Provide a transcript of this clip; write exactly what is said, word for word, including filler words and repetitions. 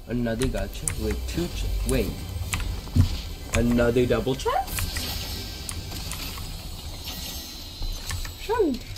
Another gacha with two. Ch wait. Another double chest? Shush.